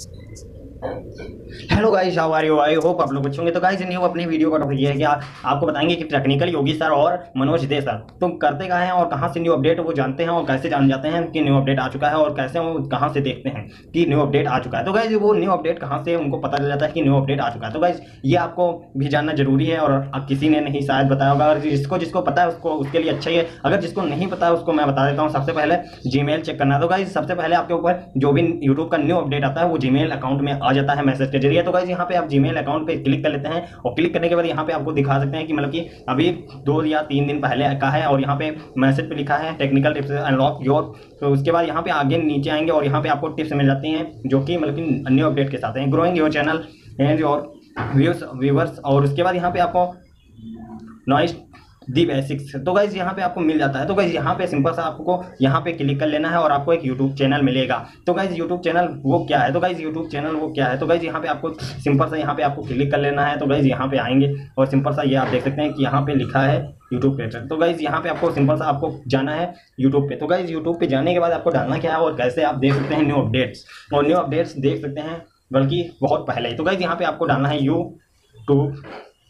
Hello guys, how are you? I hope आप लोग अच्छे होंगे। तो गाइस, न्यू अपनी वीडियो का टॉपिक ये है कि आपको बताएंगे कि टेक्निकल योगी सर और मनोज दे सर तुम करते क्या हैं और कहां से न्यू अपडेट वो जानते हैं और कैसे जान जाते हैं कि न्यू अपडेट आ चुका है और कैसे वो कहां से देखते हैं कि न्यू अपडेट आ चुका है। तो गाइस, वो न्यू अपडेट कहां से उनको पता चल जाता है कि न्यू अपडेट आ चुका है। तो गाइस, ये आपको भी जानना जरूरी है और किसी ने नहीं शायद बताया होगा। अगर जिसको जिसको पता है उसको उसके लिए अच्छा ही है, अगर जिसको नहीं पता है उसको मैं बता देता हूँ। सबसे पहले जीमेल चेक करना है। तो गाइस, सबसे पहले आपके ऊपर जो भी यूट्यूब का न्यू अपडेट आता है वो जीमेल अकाउंट में आ जाता है मैसेज के जरिए। तो गाइस, यहाँ पे आप जीमेल अकाउंट पे क्लिक कर लेते हैं और क्लिक करने के बाद यहाँ पे आपको दिखा सकते हैं कि मतलब कि अभी 2 या 3 दिन पहले का है और यहाँ पे मैसेज पे लिखा है टेक्निकल टिप्स अनलॉक योर। तो उसके बाद यहाँ पे आगे नीचे आएंगे और यहाँ पे आपको टिप्स मिल जाती हैं जो कि मतलब कि न्यू अपडेट के साथ हैं, growing your channel and your viewers. और उसके बाद यहाँ पे आपको नॉइस दी बेसिक्स। तो गाइज यहाँ पे आपको मिल जाता है। तो गाइज यहाँ पे सिंपल सा आपको यहाँ पे क्लिक कर लेना है और आपको एक यूट्यूब चैनल मिलेगा। तो गाइज यूट्यूब चैनल वो क्या है? तो गाइज यूट्यूब चैनल वो क्या है? तो गाइज यहाँ पे आपको सिंपल सा यहाँ पे आपको क्लिक कर लेना है। तो गाइज यहाँ पे आएंगे और सिंपल सा ये आप देख सकते हैं कि यहाँ पे लिखा है यूट्यूब क्रिएटर। तो गाइज यहाँ पे आपको सिंपल सा आपको जाना है यूट्यूब पे। तो गाइज यूट्यूब पे जाने के बाद आपको डालना क्या है और कैसे आप देख सकते हैं न्यू अपडेट्स, और न्यू अपडेट्स देख सकते हैं बल्कि बहुत पहले ही। तो गाइज यहाँ पे आपको डालना है यूट्यूब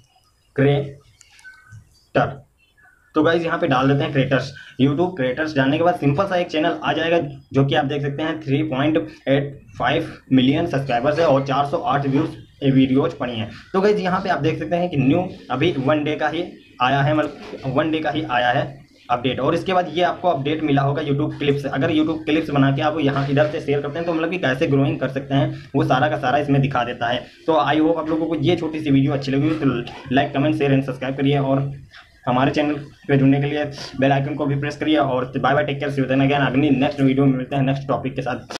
क्रिएटर। तो गाइज यहाँ पे डाल देते हैं क्रिएटर्स। यूट्यूब क्रिएटर्स डालने के बाद सिंपल सा एक चैनल आ जाएगा जो कि आप देख सकते हैं 3.85 मिलियन सब्सक्राइबर्स है और 408 वीडियोज पड़ी हैं। तो गाइज यहाँ पे आप देख सकते हैं कि न्यू अभी 1 डे का ही आया है, मतलब 1 डे का ही आया है अपडेट। और इसके बाद ये आपको अपडेट मिला होगा यूट्यूब क्लिप्स। अगर यूट्यूब क्लिप्स बना के आप यहाँ इधर से शेयर करते हैं तो मतलब कि कैसे ग्रोइंग कर सकते हैं वो सारा का सारा इसमें दिखा देता है। तो आई होप आप लोगों को ये छोटी सी वीडियो अच्छी लगी तो like comment share and subscribe करिए और हमारे चैनल पे जुड़ने के लिए बेल आइकन को भी प्रेस करिए। और bye bye, take care, see you then again. अगली नेक्स्ट वीडियो में मिलते हैं नेक्स्ट टॉपिक के साथ।